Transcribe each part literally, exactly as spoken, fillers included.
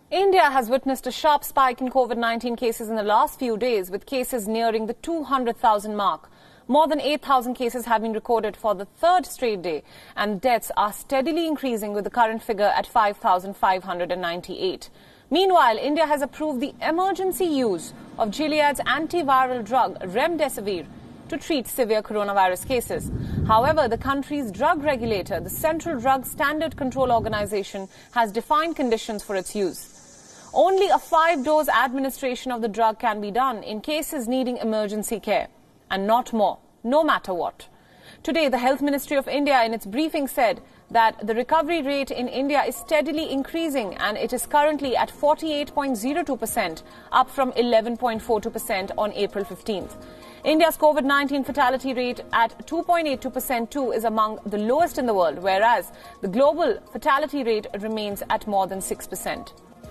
India has witnessed a sharp spike in COVID nineteen cases in the last few days, with cases nearing the two hundred thousand mark. More than eight thousand cases have been recorded for the third straight day, and deaths are steadily increasing, with the current figure at five thousand five hundred ninety-eight. Meanwhile, India has approved the emergency use of Gilead's antiviral drug Remdesivir to treat severe coronavirus cases. However, the country's drug regulator, the Central Drug Standard Control Organization, has defined conditions for its use. Only a five-dose administration of the drug can be done in cases needing emergency care, and not more, no matter what. Today, the Health Ministry of India in its briefing said that the recovery rate in India is steadily increasing, and it is currently at forty-eight point zero two percent, up from eleven point four two percent on April fifteenth. India's COVID nineteen fatality rate at two point eight two percent too is among the lowest in the world, whereas the global fatality rate remains at more than six percent.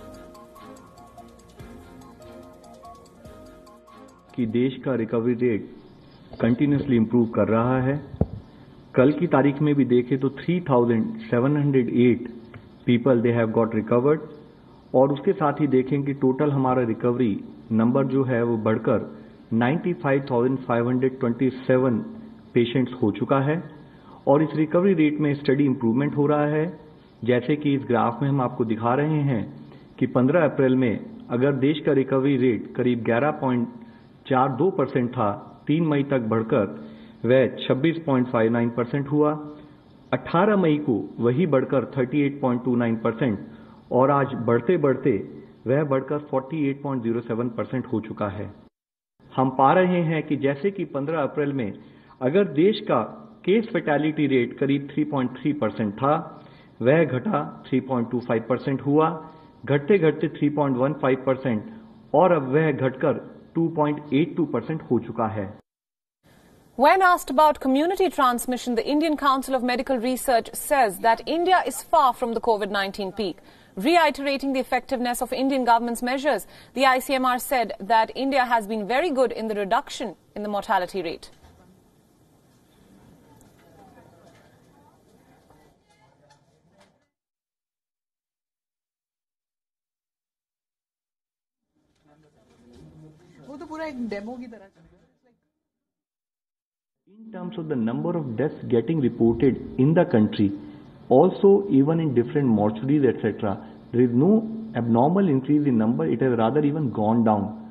कि देश का recovery rate continuously improve कर रहा है। कल की तारीख में भी देखें तो three thousand seven hundred eight people they have got recovered, और उसके साथ ही देखें कि टोटल हमारा रिकवरी नंबर जो है वो बढ़कर ninety-five thousand five hundred twenty-seven patients हो चुका है, और इस रिकवरी रेट में स्टडी इंप्रूवमेंट हो रहा है। जैसे कि इस ग्राफ में हम आपको दिखा रहे हैं कि पंद्रह अप्रैल में अगर देश का रिकवरी रेट करीब ग्यारह पॉइंट चार दो परसेंट था, तीन मई तक बढ़कर वह छब्बीस पॉइंट पाँच नौ परसेंट हुआ। अठारह मई को वही बढ़कर अड़तीस पॉइंट दो नौ परसेंट, और आज बढ़ते बढ़ते वह बढ़कर अड़तालीस पॉइंट शून्य सात परसेंट हो चुका है। हम पा रहे हैं कि जैसे कि पंद्रह अप्रैल में अगर देश का केस फैटेलिटी रेट करीब तीन पॉइंट तीन परसेंट था, वह घटा तीन पॉइंट दो पाँच परसेंट हुआ, घटते घटते तीन पॉइंट एक पाँच परसेंट, और अब वह घटकर two point eight two percent हो चुका है। When asked about community transmission, the Indian Council of Medical Research says that India is far from the COVID nineteen peak. Reiterating the effectiveness of Indian government's measures, the I C M R said that India has been very good in the reduction in the mortality rate. वो तो पूरा एक demo की तरह। In terms of the number of deaths getting reported in the country, also even in different mortuaries, et cetera, there is no abnormal increase in number. It has rather even gone down.